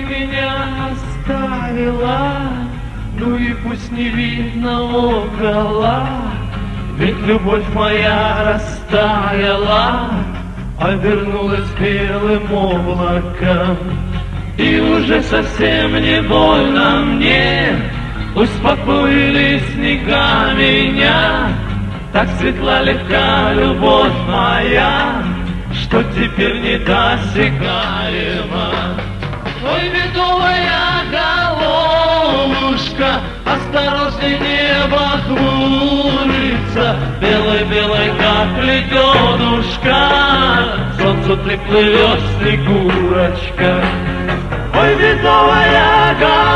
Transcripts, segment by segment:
меня оставила, ну и пусть не видно около, ведь любовь моя растаяла, а вернулась белым облаком. И уже совсем не больно мне, успокоили снега меня. Так светла легка любовь моя, что теперь недосягаема. Ой, медовая головушка, осторожней, небо хмурится, белой-белой, как лебедушка, солнцу ты плывешь, снегурочка. Ой, медовая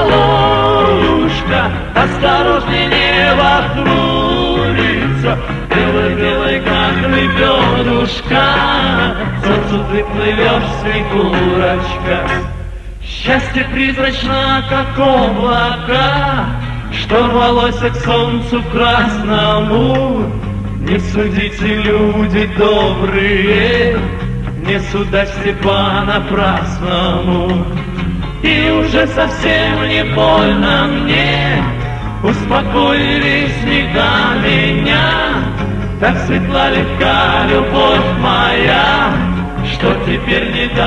головушка, осторожней, небо хмурится, белой-белой, как лебедушка, солнцу ты плывешь, снегурочка. Счастье призрачно, как облако, что рвалось к солнцу красному. Не судите, люди добрые, не судачьте по-напрасному. И уже совсем не больно мне, успокоили снега меня. Так светла легка любовь моя, что теперь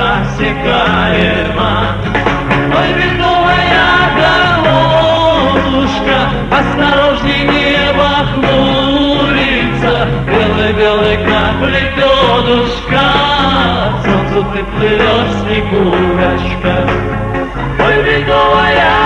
недосягаема. Ой, медовая головушка, осторожней, небо хмурится, белый-белый, как лебедушка, солнцу ты плывешь, снегурочка. Ой, медовая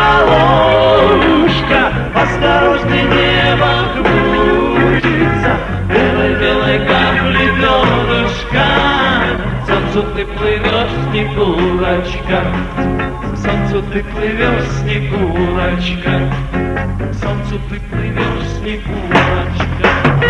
головушка, осторожней, небо хмурится, белый-белый, как лебедушка, солнцу ты плывешь, снегурочка. Солнцу ты плывешь, снегурочка. Солнцу ты плывешь, снегурочка.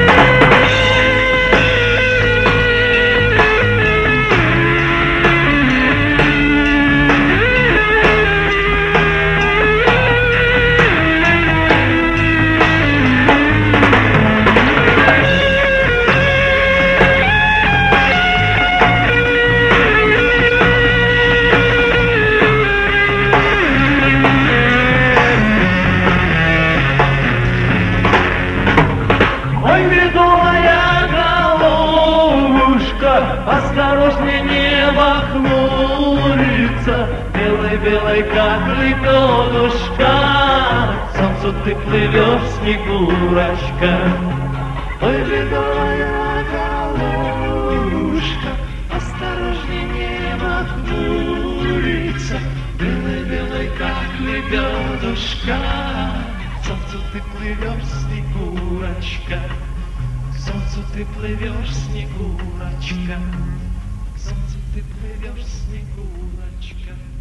Осторожней, небо хмурится, белой-белой, как лебедушка, солнцу ты плывешь, снегурочка. Ой, медовая головушка, осторожней, небо хмурится, белой-белой, как лебедушка, солнцу ты плывешь, снегурочка. Солнцу ты плывешь, снегурочка. Солнцу ты плывешь, снегурочка.